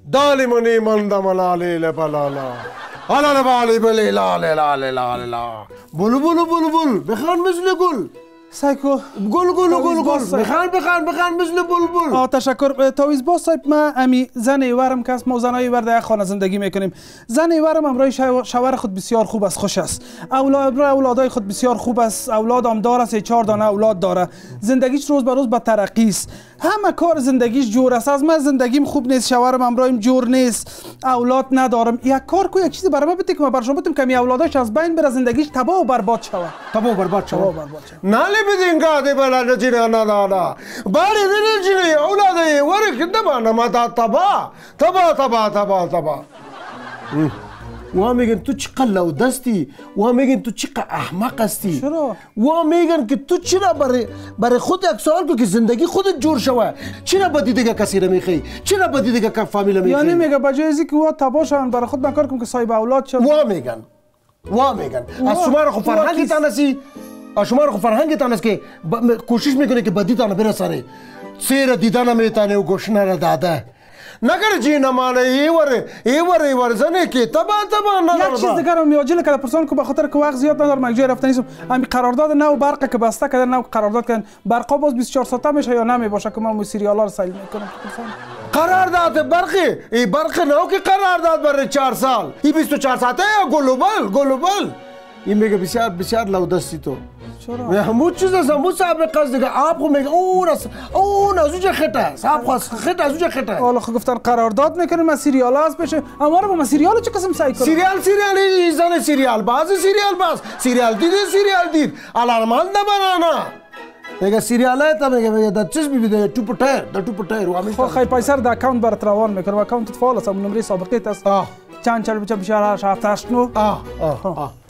دالی منی مندم لالی لبلالا آلا بالی بلی لالی لالی لالی لا بلو بلو بلو بل بخوان مثل گل سایکو گل بخوان مثل بلبل. تشکر. تاویز باز صاحب، ما امی زن ایورم که است، ما زنای ایور در یک خانه زندگی میکنیم. زن ایورم امرای شوهر خود بسیار خوب است، خوش است. اولادای خود بسیار خوب است، اولاد هم داره، 3-4 دانه اولاد داره. زندگیش روز به روز به ترقی است. همه کار زندگیش جور است. از من زندگیم خوب نیست، شوهرم امرایم جور نیست، اولاد ندارم. یک کار کو، یک چیزی برام بده که من برشون بتم که می اولاداش از بین بره، زندگیش تباه و برباد شود. نالی بدین گاده بلا نجینا نه باری نجینا اولاده وری کدام نما تبا و میگن تو چقدر لودستی، و میگن تو چقدر احمق هستی. چرا؟ و میگن که تو چرا برای خود یک سوال کو که زندگی خودت جور شوه، چرا بدی دیگه کسی رو میخوای، چرا بدی دیگه که فامیل میخوای؟ یعنی میگه بجای ازی که وا تباه شون برای خود نکار کنم که صاحب اولاد شد. و میگن از شما رو خو فرهنگتان هستی، از شما رو خو فرهنگتان است که کوشش میکنه که بدی تان برسانه، سیر دیدن میتانه و گوشنه را داده. نگر جی نمانه ایور زنه که تبا نداره. یک چیز دیگر رو میاجل که پرسان که به خاطر که وقت زیاد ندارم یک جای رفتن نیستم، همین قرارداد نو برق که بسته کردن، نو قرارداد کردن برقا باز 24 ساعته میشه یا نمی باشه که من سریالا رو سیل میکنم. قرارداد برقی ای برق نو که قرارداد برای 4 سال، این 24 ساعته یا گلوبال. این میگه بسیار لودستی تو. چرا؟ همون چیز است، همون سابقه است دیگه. آپ کو میگه اون از اونجا خطه است، آپ خط از اونجا خطه. حالا خب گفتن قرارداد میکنیم، ما سریالا از بشه، اما رو با ما سریال چه قسم سعی کنیم؟ سریال زن سریال باز سریال دید الارمان نبانا میگه سریاله تا میگه دا چیز میبینه تو پټایر و خو خی پیسر د اکاونت بر روان میکنه، اکاونت فعال است، نمره سابقه است. چند چل بچه بیشتر هفته است نو.